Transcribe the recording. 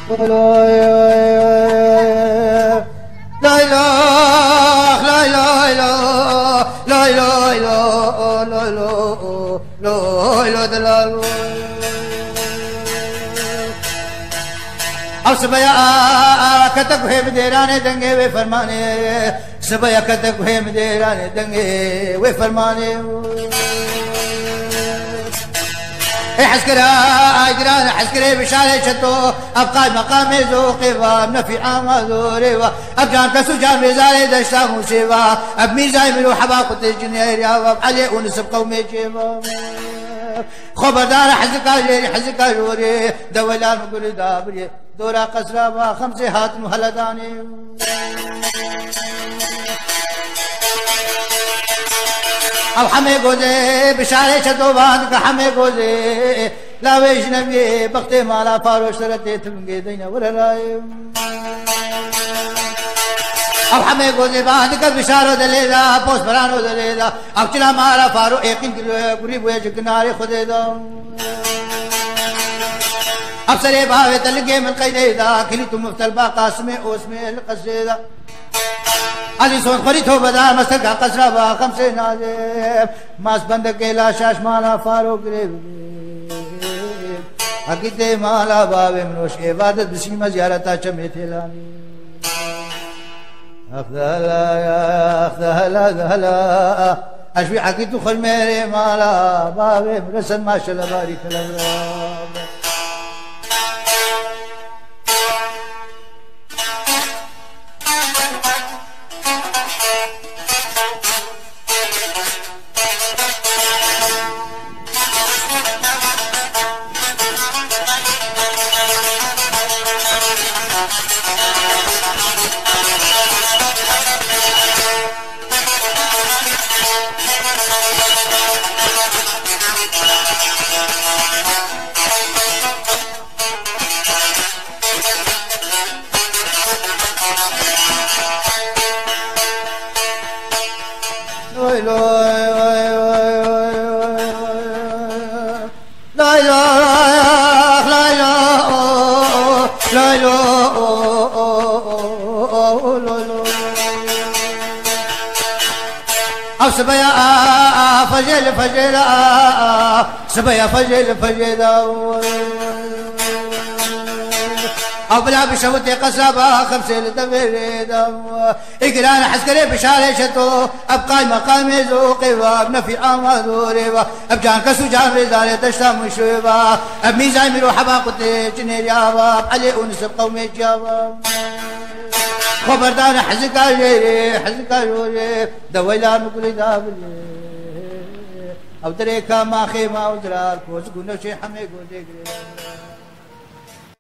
لا إله لا إله لا إله لا إله لا إله अब सबया कतक है मदेराने दंगे वे फरमाने सबया कतक है मदेराने दंगे वे फरमाने حسكرا اجران حسكري بشاري شتو ابقى مقام ذوقي ونفي امازوري ابجان كسو جان ميزاري دشتا موسيبا اب ميزاي منو حباقة الجنير يا علي ونسب قومي جيبا خبردار حزكا جيري حزكا جوري دولان مقول دابري دورا قصرا با خمسي هات مهلداني अब हमें गोजे बिशारे छतोबाद का हमें गोजे लावेश नगे बख्ते माला फारो शरते थुंगे दैना वरलाए अब हमें गोजे बांध कर बिशारो दलेदा पोस भरानो दलेदा अब चला माला फारो एक गुरी बुए किनारे खुदे दो अब सरे भावे तलगे मन कैदा खिली तुम तलबा कासमे ओसमे अलकसेदा علي صوت خريطه بدار مستقع قصرة خمسة نازم ماس بندك لا شاش مالا فاروق قريب أكيد مالا بابي منوش عبادت بسيمة زيارتا چمي تلاني أخذلا يا أخذلا ذهلا أشبي أكيد خل ميري مالا بابي مرسل ما شاء الله بارك الله سبيا فجل فجل سبيا فجل فجل أبلا بشوت قصبا خمسة لتبريد إقران حسكري بشاري شتو أبقى مقام ذوقي وابنفي آمادوري أبجان كسو جان رزالي تشتا مشوبا أب ميزاي ميرو حباقتي جنير يابا علي أنسب قومي جابا خبردار حزكا جيري حزكا جوري دويلان مقولي دابلي أو دريكا ما خيما ودرار كوز قلنا شي حمي قولي